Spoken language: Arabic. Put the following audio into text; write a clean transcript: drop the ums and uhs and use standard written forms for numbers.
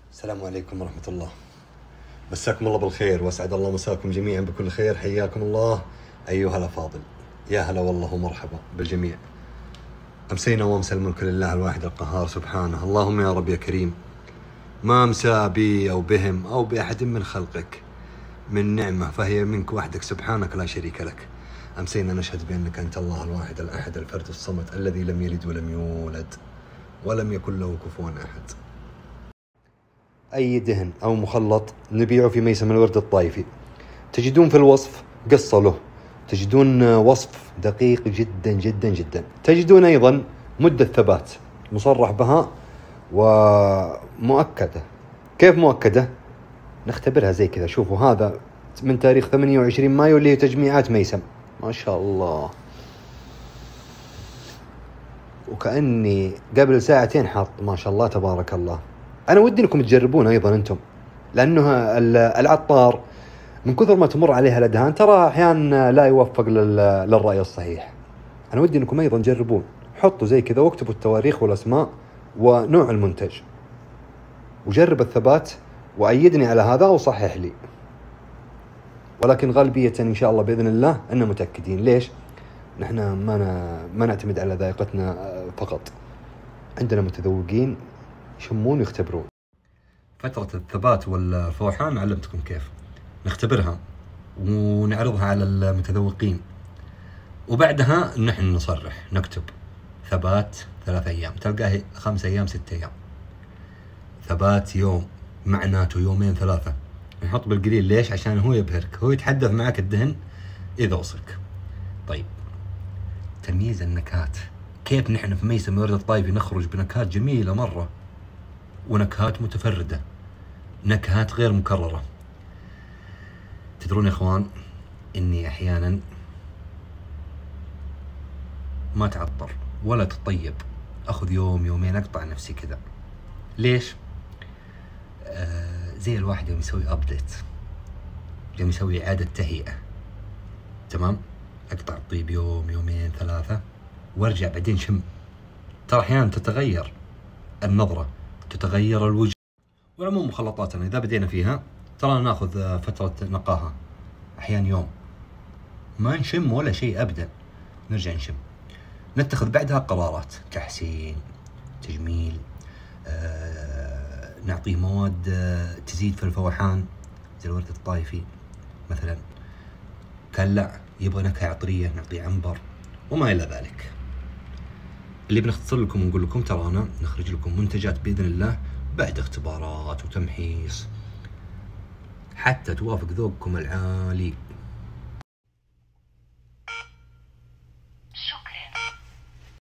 السلام عليكم ورحمة الله. مساكم الله بالخير وأسعد الله مساكم جميعا بكل خير. حياكم الله أيها الأفاضل، يا هلا والله ومرحبا بالجميع. أمسينا وأمسى الملك لله الواحد القهار سبحانه. اللهم يا رب يا كريم، ما أمسى بي أو بهم أو بأحد من خلقك من نعمة فهي منك وحدك سبحانك لا شريك لك. أمسينا نشهد بأنك أنت الله الواحد الأحد الفرد الصمد الذي لم يلد ولم يولد ولم يكن له كفوا أحد. أي دهن أو مخلط نبيعه في ميسم الورد الطائفي تجدون في الوصف قصة له، تجدون وصف دقيق جدا جدا جدا، تجدون أيضا مدة ثبات مصرح بها ومؤكدة. كيف مؤكدة؟ نختبرها زي كذا. شوفوا هذا من تاريخ 28 مايو اللي هي تجميعات ميسم، ما شاء الله، وكأني قبل ساعتين حاط، ما شاء الله تبارك الله. أنا ودي أنكم تجربون أيضا أنتم، لأنه العطار من كثر ما تمر عليها الأدهان ترى أحيانا لا يوفق للرأي الصحيح. أنا ودي أنكم أيضا تجربون، حطوا زي كذا واكتبوا التواريخ والأسماء ونوع المنتج وجرب الثبات وأيدني على هذا وصحح لي. ولكن غالبية إن شاء الله بإذن الله أننا متأكدين. ليش؟ نحن ما نعتمد على ذائقتنا فقط، عندنا متذوقين يشمون ويختبرون. فترة الثبات والفوحان علمتكم كيف نختبرها ونعرضها على المتذوقين، وبعدها نحن نصرح نكتب ثبات 3 أيام، تلقاه 5 أيام 6 أيام. ثبات يوم معناته 2 3 نحط بالقليل. ليش؟ عشان هو يبهرك، هو يتحدث معك الدهن إذا وصلك. طيب، تمييز النكهات، كيف نحن في ميسم الورد الطائفي نخرج بنكهات جميلة مرة ونكهات متفردة، نكهات غير مكررة. تدرون يا اخوان اني احيانا ما تعطر ولا تطيب، اخذ يوم يومين اقطع نفسي كذا. ليش؟ زي الواحد يوم يسوي ابديت، يوم يسوي اعادة تهيئة، تمام؟ اقطع الطيب يوم 2 3 وارجع بعدين شم. ترى احيانا تتغير النظرة، تتغير الوجه. والعموم مخلطاتنا إذا بدينا فيها ترى ناخذ فترة نقاهة، أحيانا يوم ما نشم ولا شيء أبدا، نرجع نشم، نتخذ بعدها قرارات تحسين، تجميل، نعطيه مواد تزيد في الفوحان زي الورد الطائفي مثلا. كان لا يبغى نكهة عطرية نعطيه عنبر وما إلى ذلك. اللي بنختصر لكم ونقول لكم ترانا نخرج لكم منتجات بإذن الله بعد اختبارات وتمحيص حتى توافق ذوقكم العالي.